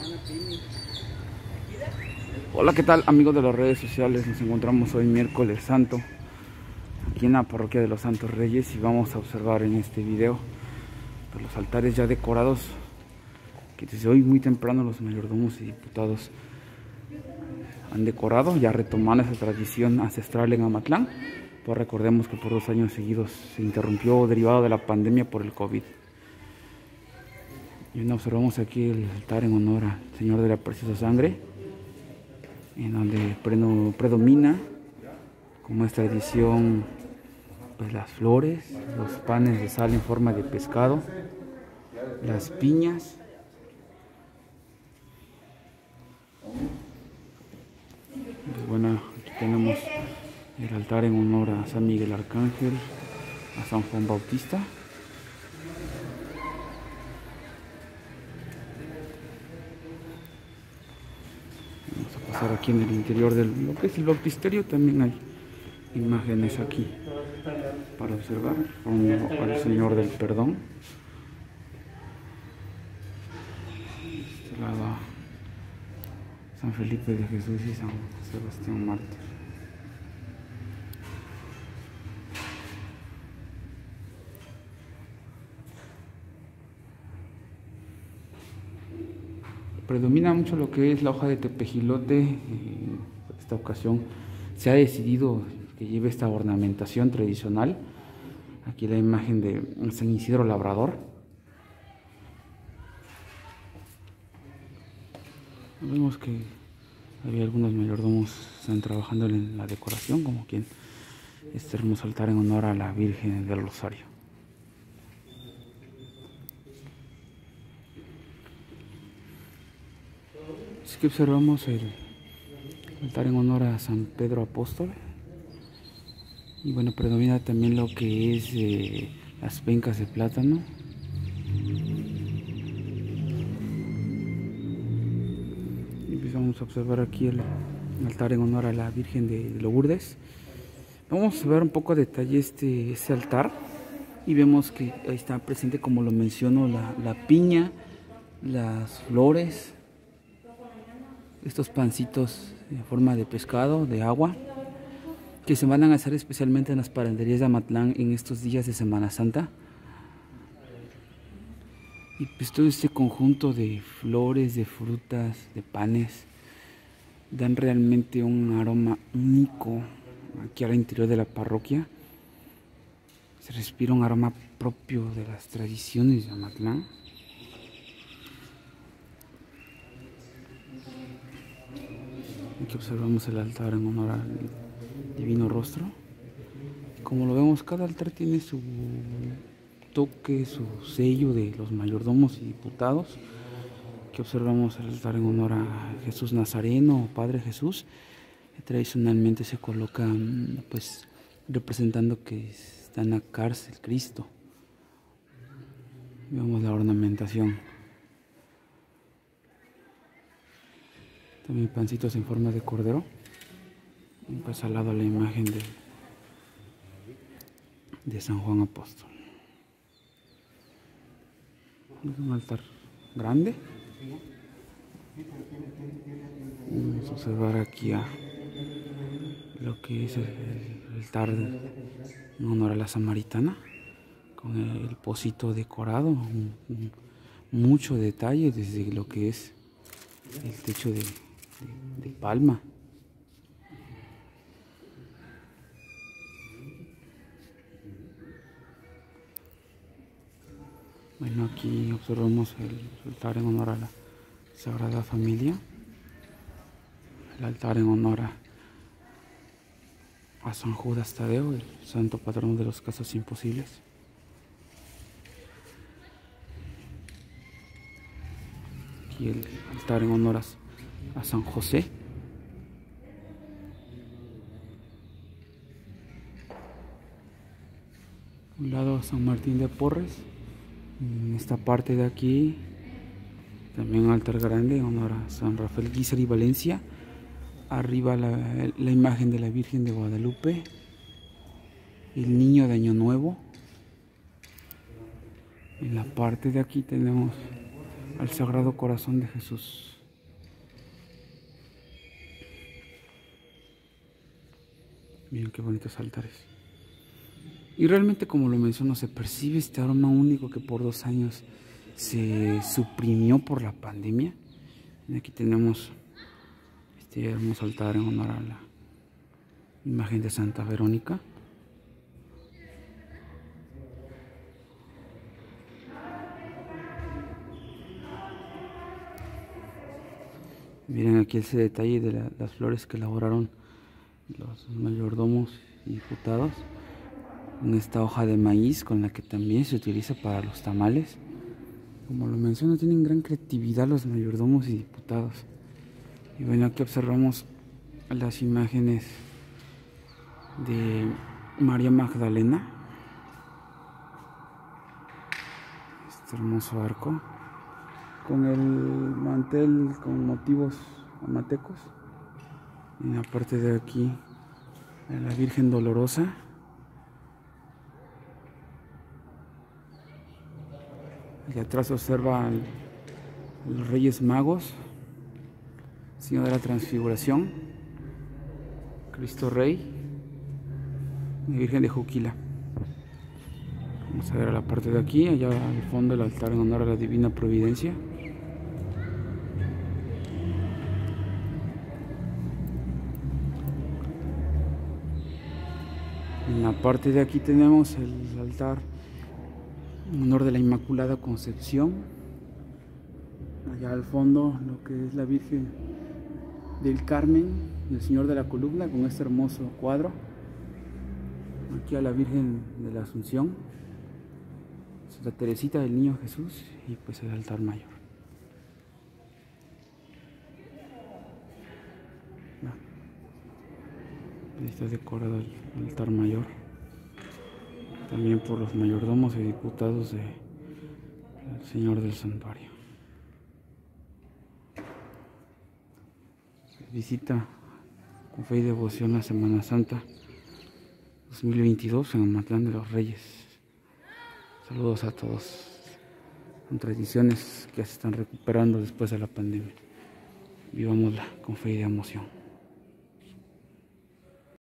Hola, ¿qué tal amigos de las redes sociales? Nos encontramos hoy miércoles santo aquí en la parroquia de los Santos Reyes y vamos a observar en este video pues, los altares ya decorados que desde hoy muy temprano los mayordomos y diputados han decorado, ya retomando esa tradición ancestral en Amatlán. Pues recordemos que por 2 años seguidos se interrumpió derivado de la pandemia por el COVID. Y bueno, observamos aquí el altar en honor al Señor de la Preciosa Sangre, en donde predomina, como es tradición, pues las flores, los panes de sal en forma de pescado, las piñas, pues bueno, aquí tenemos el altar en honor a San Miguel Arcángel, a San Juan Bautista. Vamos a pasar aquí en el interior de lo que es el bautisterio. También hay imágenes aquí para observar, como al Señor del Perdón. Este lado San Felipe de Jesús y San Sebastián Mártir. Predomina mucho lo que es la hoja de tepejilote. En esta ocasión se ha decidido que lleve esta ornamentación tradicional. Aquí la imagen de San Isidro Labrador. Vemos que había algunos mayordomos que están trabajando en la decoración, como quien este hermoso altar en honor a la Virgen del Rosario. Así que observamos el altar en honor a San Pedro Apóstol. Y bueno, predomina también lo que es las pencas de plátano. Y empezamos a observar aquí el altar en honor a la Virgen de Lourdes. Vamos a ver un poco a detalle este altar. Y vemos que ahí está presente, como lo menciono, la piña, las flores, estos pancitos en forma de pescado, de agua, que se van a hacer especialmente en las panaderías de Amatlán en estos días de Semana Santa. Y pues todo este conjunto de flores, de frutas, de panes, dan realmente un aroma único aquí al interior de la parroquia. Se respira un aroma propio de las tradiciones de Amatlán. Aquí observamos el altar en honor al Divino Rostro. Como lo vemos, cada altar tiene su toque, su sello de los mayordomos y diputados. Aquí observamos el altar en honor a Jesús Nazareno, Padre Jesús. Tradicionalmente se coloca pues representando que está en la cárcel Cristo. Vemos la ornamentación. También pancitos en forma de cordero. Y pues al lado la imagen de San Juan Apóstol. Es un altar grande. Vamos a observar aquí a lo que es el altar en honor a la Samaritana, con el pocito decorado, mucho detalle desde lo que es el techo de palma. Bueno, aquí observamos el altar en honor a la Sagrada Familia, el altar en honor a San Judas Tadeo, el santo patrono de los casos imposibles. Aquí el altar en honor a San José. Un lado a San Martín de Porres. En esta parte de aquí también un altar grande en honor a San Rafael Guízar y Valencia. Arriba la imagen de la Virgen de Guadalupe, el niño de Año Nuevo. En la parte de aquí tenemos al Sagrado Corazón de Jesús. Miren qué bonitos altares. Y realmente, como lo menciono, se percibe este aroma único que por 2 años se suprimió por la pandemia. Y aquí tenemos este hermoso altar en honor a la imagen de Santa Verónica. Miren aquí ese detalle de las flores que elaboraron los mayordomos y diputados, en esta hoja de maíz con la que también se utiliza para los tamales. Como lo menciono, tienen gran creatividad los mayordomos y diputados. Y bueno, aquí observamos las imágenes de María Magdalena, este hermoso arco con el mantel con motivos amatecos. En la parte de aquí, la Virgen Dolorosa. Y atrás observa los Reyes Magos, Señor de la Transfiguración, Cristo Rey y Virgen de Juquila. Vamos a ver a la parte de aquí, allá al fondo el altar en honor a la Divina Providencia. En la parte de aquí tenemos el altar en honor de la Inmaculada Concepción. Allá al fondo lo que es la Virgen del Carmen y el Señor de la Columna con este hermoso cuadro. Aquí a la Virgen de la Asunción, Santa Teresita del Niño Jesús y pues el altar mayor. Ahí está decorado el altar mayor, también por los mayordomos y diputados del Señor del Santuario. Se visita con fe y devoción la Semana Santa 2022 en Amatlán de los Reyes. Saludos a todos. Son tradiciones que se están recuperando después de la pandemia. Vivámosla con fe y de emoción.